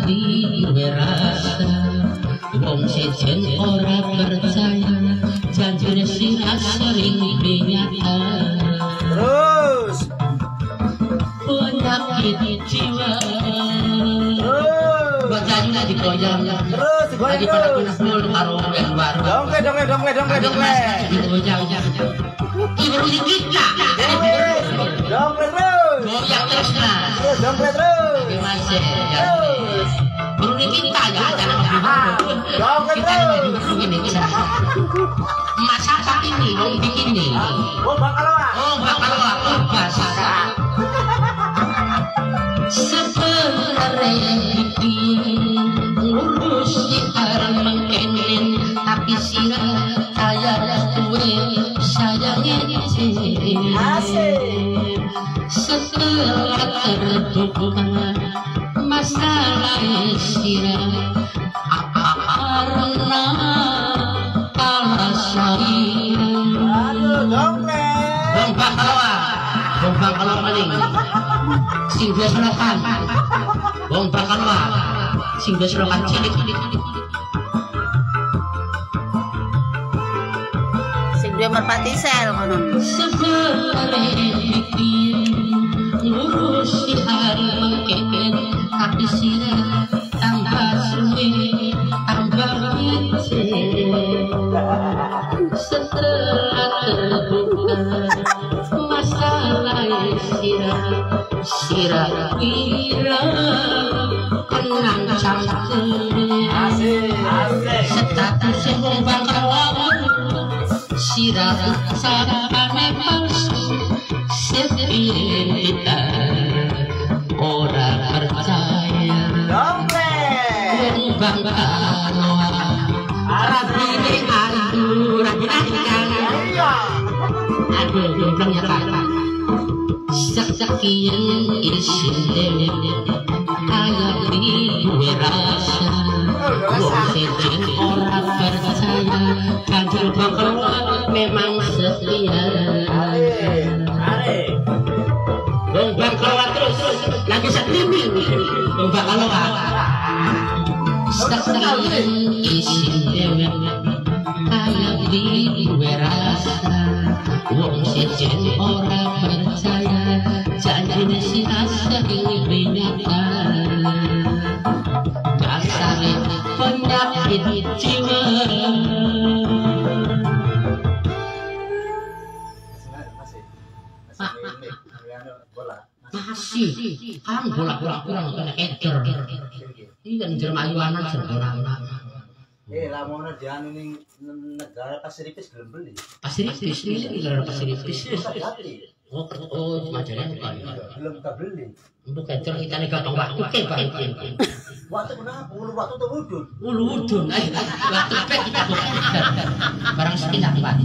duwe rasa wong sejen ora percaya janjine sira sering benyata Terus penyakit jiwa bacanya digoyang terus lagi pada kumpul karo yang baru dongke digoyang ibu kita dongke terus goyang terus nah dongke terus masih terus Burung kita ya, jangan kita begini masakan ini, mau bikin ini. oh bakal aku masak. Sebenarnya bikin ngurus orang mengkenin, tapi sirah saya kue sayangnya asik. Setelah terbuka masalah istirahat karena alasan dongke bong bakal maning sing biasa lokan bong bakal sing biasa lokan cilik sing dia merpati sel kono ngurus si hari mengkeken tapi sirah tambah suwe tambah kecil setelah terbuka masalah sirah kira kenang cangkeme status yang bakal sirah sarane palsu sepita ora percaya bang kaloa arabine aduh jomblang ya kakak sekian isine kayak duwe rasa wong sejen ora percaya kanjeng bakal memang setia Bang bakal terus lagi streaming Bang bakal sekian isine kayak duwe rasa wong sejen ora percaya janjine sira sering benyata kasare penyakit jiwa masih kan bola-bola kurang kena ecer ini kan jermayuanan sempurna lamonnya jangan ini negara pasir ipis belum beli pasir ipis ini negara pasir ipis oh majalahnya bukan belum kita beli untuk ecer kita nih gampang waktu ke balikin waktu kenapa waktu tuh udun waktu ke kita bukan barang sekitar pak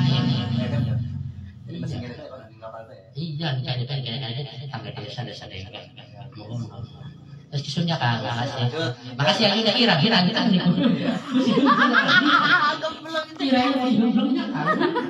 iya nih kan tangga desa yang terus kisunya kan makasih yang udah kira kita nih kira belumnya kan